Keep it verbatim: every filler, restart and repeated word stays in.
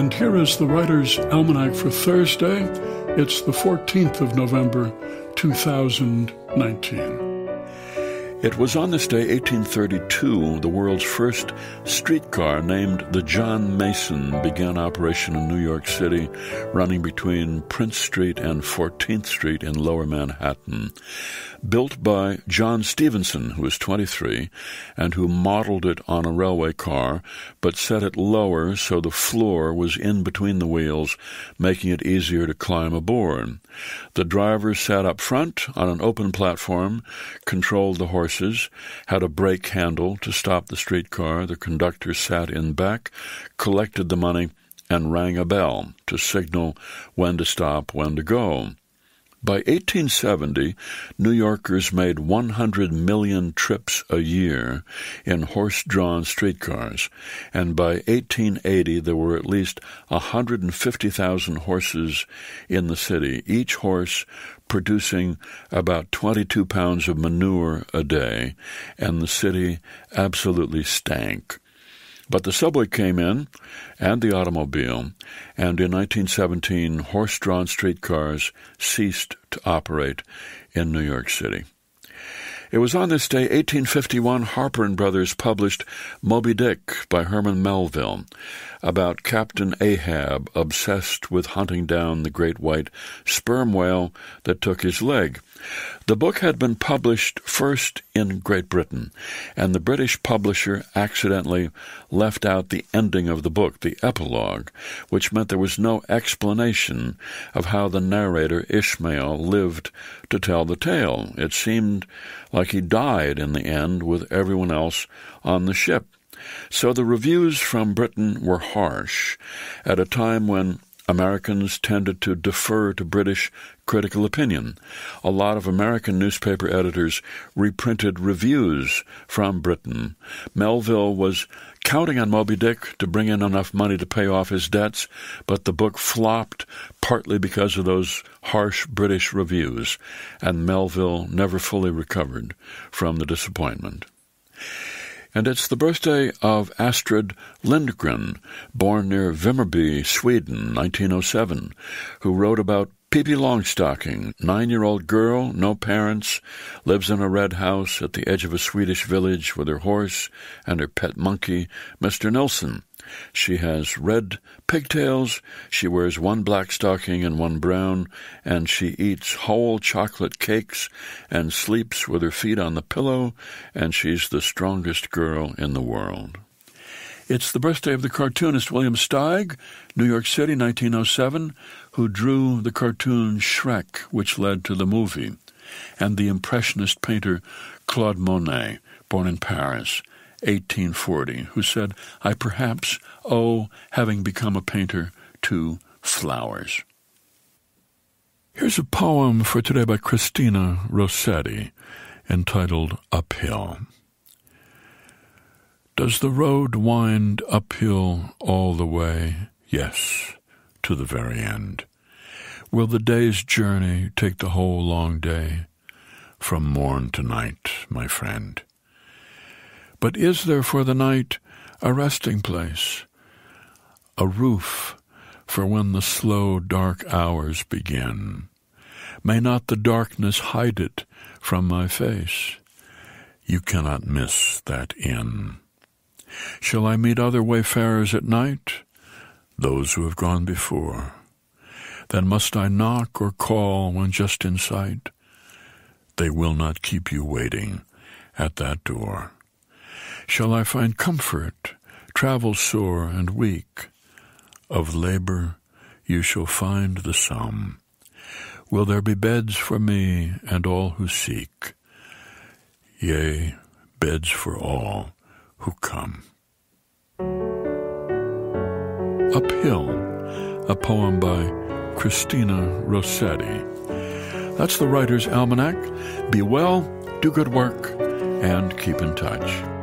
And here is the Writer's Almanac for Thursday. It's the fourteenth of November, two thousand nineteen. It was on this day, eighteen thirty-two, the world's first streetcar named the John Mason began operation in New York City, running between Prince Street and fourteenth Street in Lower Manhattan. Built by John Stevenson, who was twenty-three, and who modeled it on a railway car, but set it lower so the floor was in between the wheels, making it easier to climb aboard. The driver sat up front on an open platform, controlled the horses, had a brake handle to stop the streetcar. The conductor sat in back, collected the money, and rang a bell to signal when to stop, when to go. By eighteen seventy, New Yorkers made one hundred million trips a year in horse-drawn streetcars, and by eighteen eighty there were at least one hundred fifty thousand horses in the city, each horse producing about twenty-two pounds of manure a day, and the city absolutely stank. But the subway came in, and the automobile, and in nineteen seventeen, horse-drawn streetcars ceased to operate in New York City. It was on this day, eighteen fifty-one, Harper and Brothers published Moby Dick by Herman Melville, about Captain Ahab obsessed with hunting down the great white sperm whale that took his leg. The book had been published first in Great Britain, and the British publisher accidentally left out the ending of the book, the epilogue, which meant there was no explanation of how the narrator, Ishmael, lived to tell the tale. It seemed like he died in the end with everyone else on the ship. So the reviews from Britain were harsh at a time when Americans tended to defer to British critical opinion. A lot of American newspaper editors reprinted reviews from Britain. Melville was counting on Moby Dick to bring in enough money to pay off his debts, but the book flopped partly because of those harsh British reviews, and Melville never fully recovered from the disappointment. And it's the birthday of Astrid Lindgren, born near Vimmerby, Sweden, nineteen oh seven, who wrote about Pippi Longstocking, nine-year-old girl, no parents, lives in a red house at the edge of a Swedish village with her horse and her pet monkey, Mister Nilsson. She has red pigtails, she wears one black stocking and one brown, and she eats whole chocolate cakes and sleeps with her feet on the pillow, and she's the strongest girl in the world. It's the birthday of the cartoonist William Steig, New York City, nineteen oh seven, who drew the cartoon Shrek, which led to the movie, and the Impressionist painter Claude Monet, born in Paris, eighteen forty, who said, "I perhaps owe having become a painter to flowers." Here's a poem for today by Christina Rossetti, entitled Uphill. Does the road wind uphill all the way? Yes, to the very end. Will the day's journey take the whole long day? From morn to night, my friend. But is there for the night a resting place, a roof for when the slow dark hours begin? May not the darkness hide it from my face? You cannot miss that inn. Shall I meet other wayfarers at night? Those who have gone before. Then must I knock or call when just in sight? They will not keep you waiting at that door. Shall I find comfort, travel sore and weak? Of labor you shall find the sum. Will there be beds for me and all who seek? Yea, beds for all who come. Uphill, a poem by Christina Rossetti. That's the Writer's Almanac. Be well, do good work, and keep in touch.